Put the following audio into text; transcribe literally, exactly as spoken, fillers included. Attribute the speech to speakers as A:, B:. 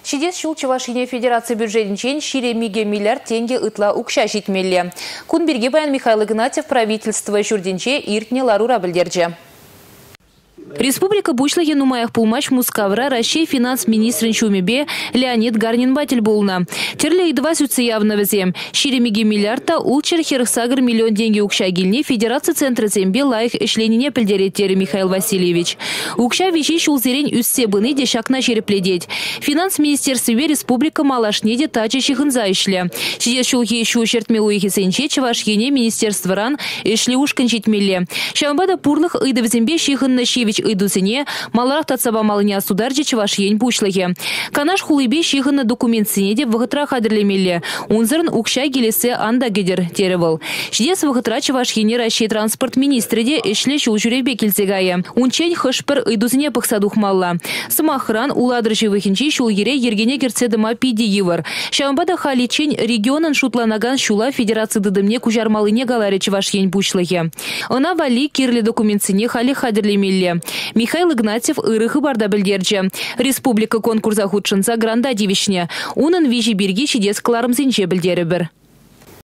A: Шидес шул Чувашине Федерации бюджетінчен ширемиге миллиард тенге ытла укша житмелле. Кунберге баян Михаил Игнатьев правительство журденче иртне ларура білдерже. Республика Бучлахе нумаях пулмач Мускавра Россия финанс-министрин Чумебе Леонид Гарнинбатель булна. Терле и два сюцы явно везем. Ширемиги миллиарда улчер херсагр миллион деньги укша гильне Федерация центра зембе лайх эшленине пельдеретери Михаил Васильевич. Укша вещи шулзерень үссе быны дешакна черепледеть. Финанс-министерстве республика малашнеде тачащих инзайшле. Сидес шулхи ещё чертме уихи сенче Чувашине министерство ран эшли ушканчить милле. Шамбада пурлых ыда в зембе шихан Нащевич идусине маларах татсаба малыня сударджи Чувашиен Бучлахе. Канаш хулыбе шихан на документ синеде вахытра хадрлемелле. Унзырн укша гелесе анда гедер теревал. Шидес вахытра Чувашине Россия транспорт министреде эшле шулжуребе кельцегае. Унчень хышпер идусине пахсадух малла. Самахран уладржи вахинчи шулгере ергене герцедыма пиди евар. Шамбада халичень регионан шутланаган шула федерации дыдымне кужар малыне галаре Чувашиен Бучлахе. Она вали кирле документ сине хали хадрлемелле. Михаил Игнатьев ырыхы барда білдерже. Республика конкурса худшынса гранда дивишне. Унын вижи берги шидес кларым зенче білдері бір.